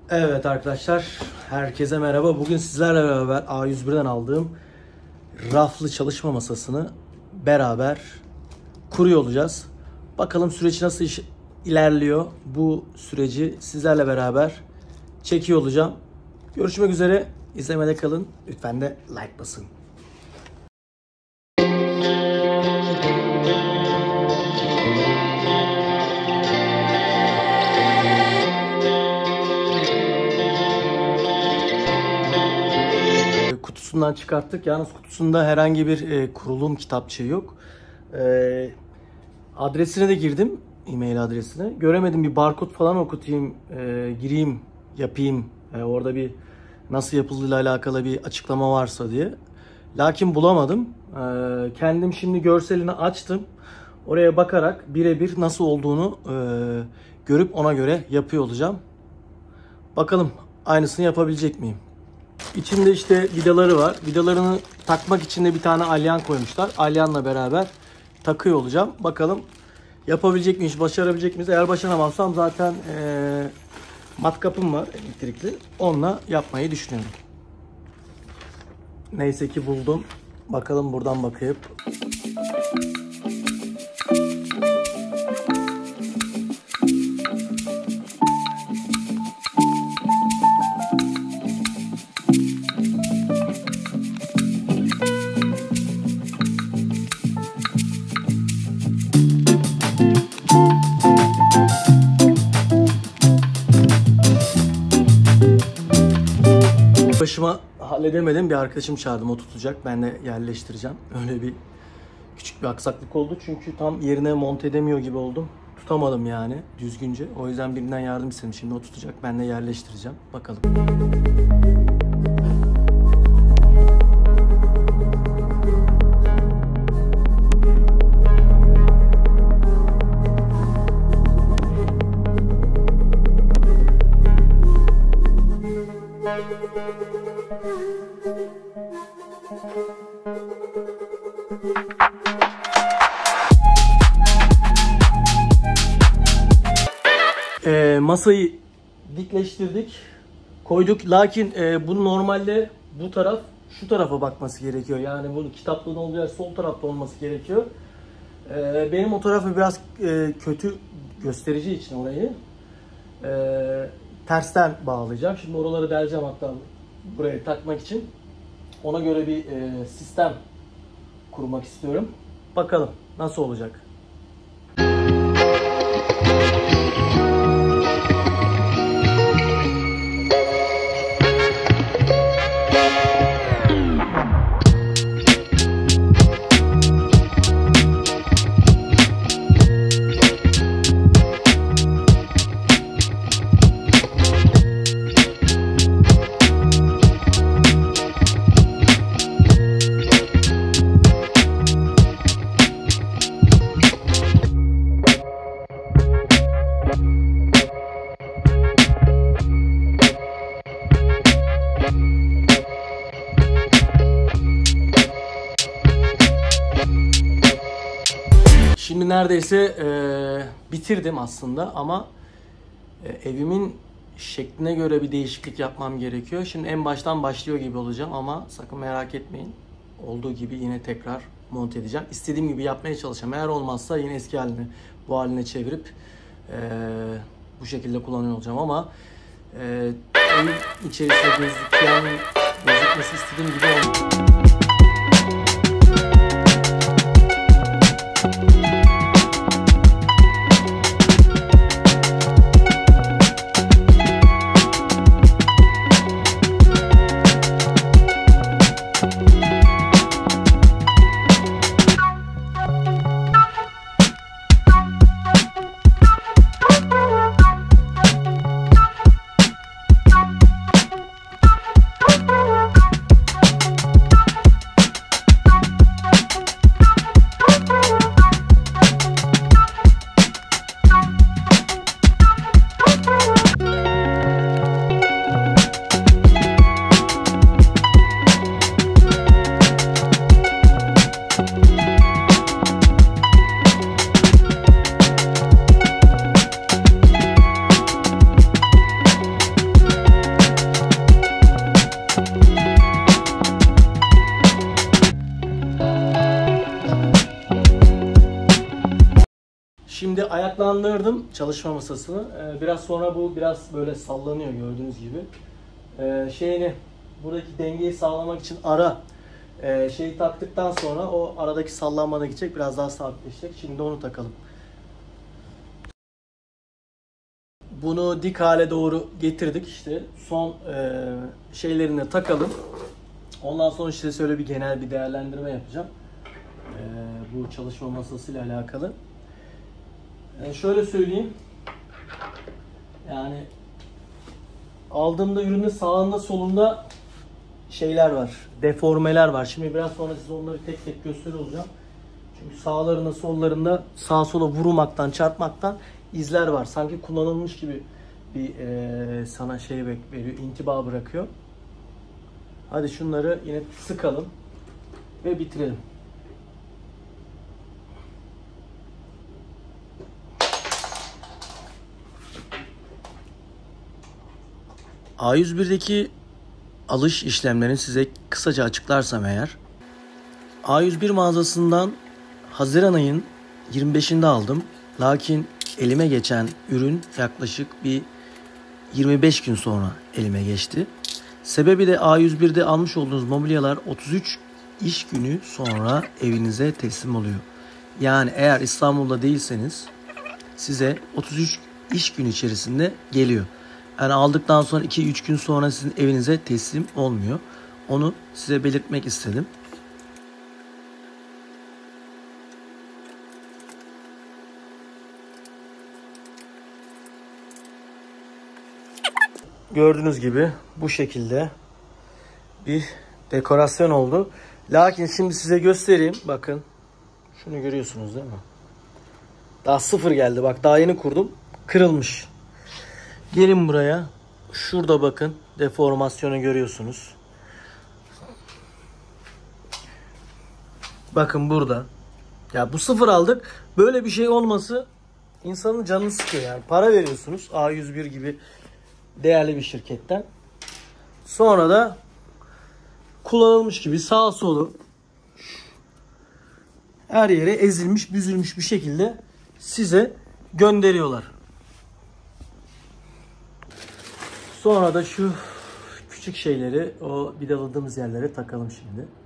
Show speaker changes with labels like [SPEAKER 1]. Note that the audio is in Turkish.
[SPEAKER 1] Evet arkadaşlar, herkese merhaba. Bugün sizlerle beraber A101'den aldığım raflı çalışma masasını beraber kuruyor olacağız. Bakalım süreç nasıl ilerliyor. Bu süreci sizlerle beraber çekiyor olacağım. Görüşmek üzere. İzlemede kalın. Lütfen de like basın. Kutusundan çıkarttık. Yalnız kutusunda herhangi bir kurulum kitapçığı yok. Adresine de girdim. E-mail adresine. Göremedim, bir barkod falan okutayım, gireyim, yapayım. Orada bir nasıl yapıldığıyla alakalı bir açıklama varsa diye. Lakin bulamadım. Kendim şimdi görselini açtım. Oraya bakarak birebir nasıl olduğunu görüp ona göre yapıyor olacağım. Bakalım aynısını yapabilecek miyim? İçinde işte vidaları var. Vidalarını takmak için de bir tane alyan koymuşlar. Alyanla beraber takıyor olacağım. Bakalım yapabilecek miyiz, başarabilecek miyiz? Eğer başaramazsam zaten matkapım var elektrikli. Onunla yapmayı düşünüyorum. Neyse ki buldum. Bakalım buradan bakayım. Başıma halledemedim. Bir arkadaşım çağırdım, o tutacak. Ben de yerleştireceğim. Öyle bir küçük bir aksaklık oldu. Çünkü tam yerine monte edemiyor gibi oldum. Tutamadım yani düzgünce. O yüzden birinden yardım istedim. Şimdi o tutacak. Ben de yerleştireceğim. Bakalım. Masayı dikleştirdik, koyduk. Lakin bu normalde bu taraf şu tarafa bakması gerekiyor. Yani bu kitaplığın olduğu yer sol tarafta olması gerekiyor. Benim o tarafı biraz kötü göstereceği için orayı tersten bağlayacağım. Şimdi oraları deleceğim, hatta buraya takmak için. Ona göre bir sistem kurmak istiyorum. Bakalım nasıl olacak. Şimdi neredeyse bitirdim aslında ama evimin şekline göre bir değişiklik yapmam gerekiyor. Şimdi en baştan başlıyor gibi olacağım ama sakın merak etmeyin. Olduğu gibi yine tekrar monte edeceğim. İstediğim gibi yapmaya çalışacağım. Eğer olmazsa yine eski haline, bu haline çevirip bu şekilde kullanıyor olacağım ama evin içerisinde gözükmesi istediğim gibi olmuyor. Şimdi ayaklandırdım çalışma masasını. Biraz sonra bu biraz böyle sallanıyor gördüğünüz gibi. Buradaki dengeyi sağlamak için şeyi taktıktan sonra o aradaki sallanma da gidecek. Biraz daha sabitleşecek. Şimdi onu takalım. Bunu dik hale doğru getirdik işte. Son şeylerini takalım. Ondan sonra işte şöyle bir genel bir değerlendirme yapacağım. Bu çalışma masasıyla alakalı. Şöyle söyleyeyim. Yani aldığımda ürünün sağında solunda şeyler var. Deformeler var. Şimdi biraz sonra size onları tek tek gösteriyor olacağım. Çünkü sağlarında sollarında sağa sola vurmaktan, çarpmaktan izler var. Sanki kullanılmış gibi bir sana şey veriyor, intiba bırakıyor. Hadi şunları yine sıkalım ve bitirelim. A101'deki alış işlemlerini size kısaca açıklarsam eğer. A101 mağazasından Haziran ayın 25'inde aldım. Lakin elime geçen ürün yaklaşık bir 25 gün sonra elime geçti. Sebebi de A101'de almış olduğunuz mobilyalar 33 iş günü sonra evinize teslim oluyor. Yani eğer İstanbul'da değilseniz size 33 iş günü içerisinde geliyor. Yani aldıktan sonra 2-3 gün sonra sizin evinize teslim olmuyor. Onu size belirtmek istedim. Gördüğünüz gibi bu şekilde bir dekorasyon oldu. Lakin şimdi size göstereyim. Bakın. Şunu görüyorsunuz değil mi? Daha sıfır geldi. Bak daha yeni kurdum. Kırılmış. Gelin buraya. Şurada bakın. Deformasyonu görüyorsunuz. Bakın burada. Ya bu sıfır aldık. Böyle bir şey olması insanın canını sıkıyor yani. Para veriyorsunuz. A101 gibi değerli bir şirketten. Sonra da kullanılmış gibi sağ solu her yere ezilmiş, büzülmüş bir şekilde size gönderiyorlar. Sonra da şu küçük şeyleri o vidaladığımız yerlere takalım şimdi.